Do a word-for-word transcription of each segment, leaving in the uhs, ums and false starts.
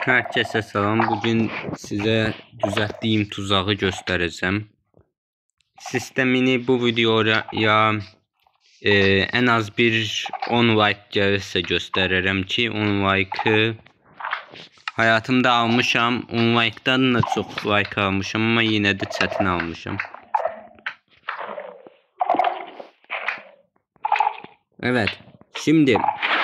Herkese selam. Bugün size düzelttiğim tuzağı göstereceğim. Sistemini bu videoya e, en az bir on like gelirse gösteririm ki on like'ı hayatımda almışam. on like'dan da çok like almışam ama yine de çetin almışam. Evet. Şimdi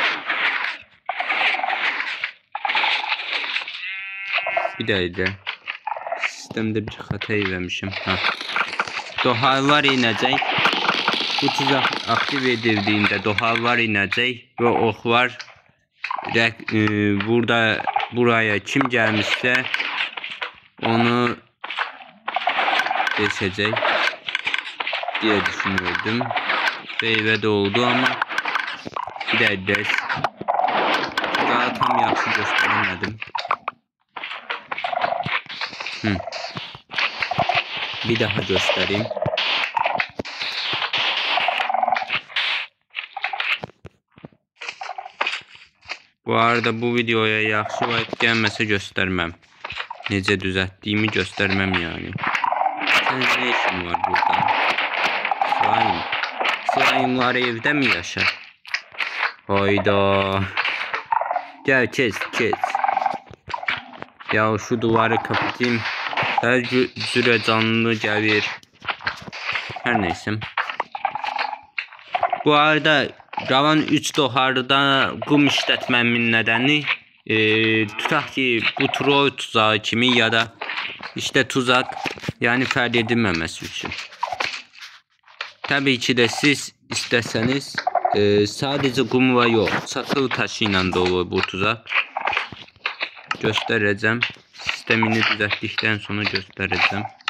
bir de sistemde bir hata vermişim. Ha. Doharlar inecek. Bu tuzak aktif edildiğinde doharlar inecek ve oklar e, burada buraya kim gelmişse onu geçecek diye düşünüyordum. Ve de oldu ama bir de ders daha tam yapısı gösteremedim. Hı. Bir daha göstereyim. Bu arada bu videoya yaxşı like gelmese göstermem. Necə düzelttiğimi göstermem yani. Sen ne işin var burada? Slime. Slime'lar evde mi yaşar? Hayda. Gel kes kes. Ya şu duvarı kapatayım. Her süre canlı gelir. Her neyse. Bu arada qalan üç doharda qum işlətməmin nədəni e, tutaq ki bu troll tuzağı kimi ya da işte tuzak yani fərq edilməməsi üçün. Tabii ki de siz istəsəniz e, sadece qumla yox, çakıl taşı ilə dolu bu tuzak. Göstereceğim. Sistemini düzelttikten sonra göstereceğim.